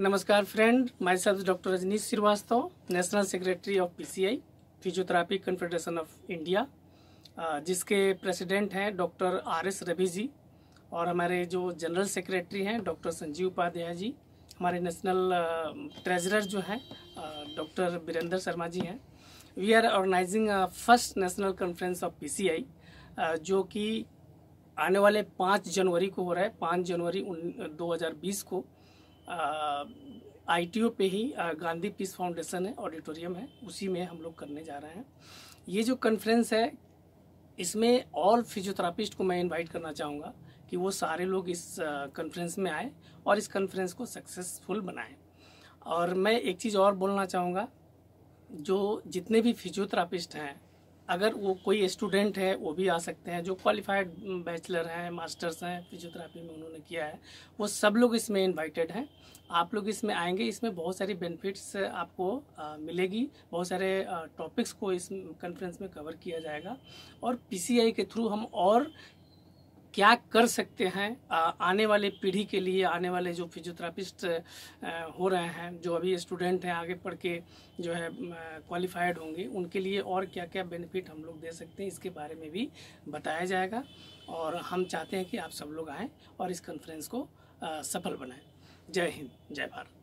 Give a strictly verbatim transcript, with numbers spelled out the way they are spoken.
नमस्कार friend, myself doctor Rajneesh Shrivastava, national secretary of PCI physiotherapy confederation of India, जिसके president हैं doctor R S Ravi ji और हमारे जो जनरल सेक्रेटरी हैं डॉक्टर संजीव उपाध्याय जी, हमारे नेशनल ट्रेजरर जो हैं डॉक्टर वीरेंद्र शर्मा जी हैं। We are organizing first national conference of PCI जो कि आने वाले पाँच जनवरी को हो रहा है। पाँच जनवरी दो हज़ार बीस को आईटीओ पे ही आ, गांधी पीस फाउंडेशन है, ऑडिटोरियम है, उसी में हम लोग करने जा रहे हैं। ये जो कॉन्फ्रेंस है इसमें ऑल फिजियोथेरापिस्ट को मैं इनवाइट करना चाहूँगा कि वो सारे लोग इस कॉन्फ्रेंस में आए और इस कॉन्फ्रेंस को सक्सेसफुल बनाएं। और मैं एक चीज़ और बोलना चाहूँगा, जो जितने भी फिजियोथेरापिस्ट हैं, अगर वो कोई स्टूडेंट है वो भी आ सकते हैं, जो क्वालिफाइड बैचलर हैं, मास्टर्स हैं फिजियोथेरापी में उन्होंने किया है, वो सब लोग इसमें इनवाइटेड हैं। आप लोग इसमें आएंगे, इसमें बहुत सारी बेनिफिट्स आपको आ, मिलेगी, बहुत सारे टॉपिक्स को इस कॉन्फ्रेंस में कवर किया जाएगा और पीसीआई के थ्रू हम और क्या कर सकते हैं आ, आने वाले पीढ़ी के लिए, आने वाले जो फिजियोथेरापिस्ट हो रहे हैं, जो अभी स्टूडेंट हैं, आगे पढ़ के जो है क्वालिफाइड होंगे, उनके लिए और क्या क्या बेनिफिट हम लोग दे सकते हैं, इसके बारे में भी बताया जाएगा। और हम चाहते हैं कि आप सब लोग आएँ और इस कॉन्फ्रेंस को आ, सफल बनाएं। जय हिंद, जय भारत।